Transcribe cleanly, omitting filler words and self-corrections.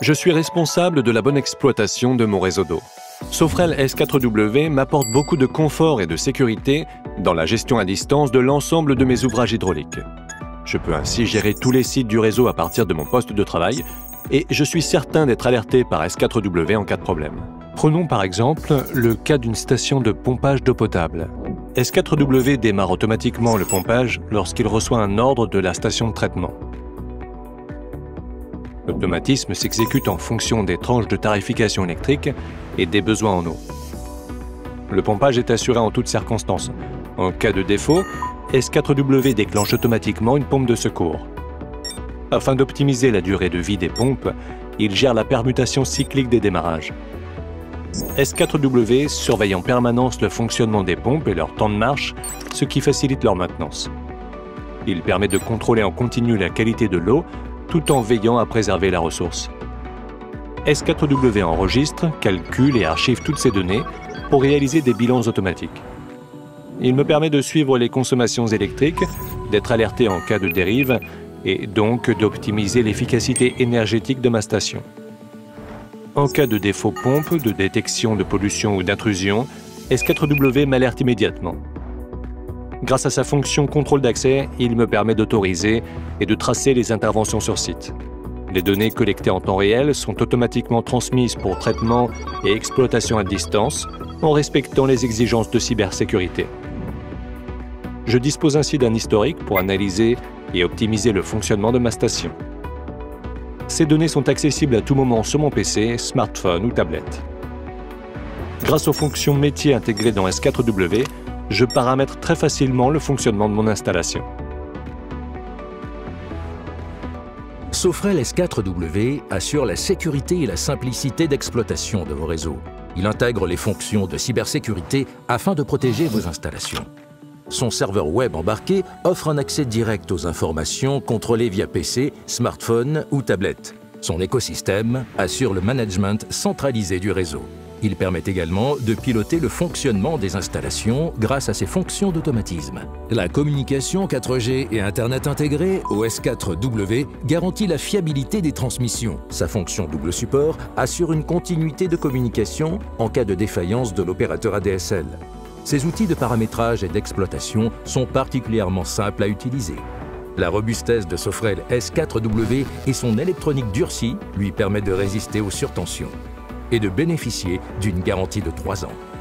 Je suis responsable de la bonne exploitation de mon réseau d'eau. Sofrel S4W m'apporte beaucoup de confort et de sécurité dans la gestion à distance de l'ensemble de mes ouvrages hydrauliques. Je peux ainsi gérer tous les sites du réseau à partir de mon poste de travail et je suis certain d'être alerté par S4W en cas de problème. Prenons par exemple le cas d'une station de pompage d'eau potable. S4W démarre automatiquement le pompage lorsqu'il reçoit un ordre de la station de traitement. L'automatisme s'exécute en fonction des tranches de tarification électrique et des besoins en eau. Le pompage est assuré en toutes circonstances. En cas de défaut, S4W déclenche automatiquement une pompe de secours. Afin d'optimiser la durée de vie des pompes, il gère la permutation cyclique des démarrages. S4W surveille en permanence le fonctionnement des pompes et leur temps de marche, ce qui facilite leur maintenance. Il permet de contrôler en continu la qualité de l'eau tout en veillant à préserver la ressource. S4W enregistre, calcule et archive toutes ces données pour réaliser des bilans automatiques. Il me permet de suivre les consommations électriques, d'être alerté en cas de dérive et donc d'optimiser l'efficacité énergétique de ma station. En cas de défaut pompe, de détection de pollution ou d'intrusion, S4W m'alerte immédiatement. Grâce à sa fonction contrôle d'accès, il me permet d'autoriser et de tracer les interventions sur site. Les données collectées en temps réel sont automatiquement transmises pour traitement et exploitation à distance en respectant les exigences de cybersécurité. Je dispose ainsi d'un historique pour analyser et optimiser le fonctionnement de ma station. Ces données sont accessibles à tout moment sur mon PC, smartphone ou tablette. Grâce aux fonctions métiers intégrées dans S4W, je paramètre très facilement le fonctionnement de mon installation. Sofrel S4W assure la sécurité et la simplicité d'exploitation de vos réseaux. Il intègre les fonctions de cybersécurité afin de protéger vos installations. Son serveur web embarqué offre un accès direct aux informations contrôlées via PC, smartphone ou tablette. Son écosystème assure le management centralisé du réseau. Il permet également de piloter le fonctionnement des installations grâce à ses fonctions d'automatisme. La communication 4G et Internet intégré au S4W garantit la fiabilité des transmissions. Sa fonction double support assure une continuité de communication en cas de défaillance de l'opérateur ADSL. Ces outils de paramétrage et d'exploitation sont particulièrement simples à utiliser. La robustesse de Sofrel S4W et son électronique durcie lui permettent de résister aux surtensions et de bénéficier d'une garantie de 3 ans.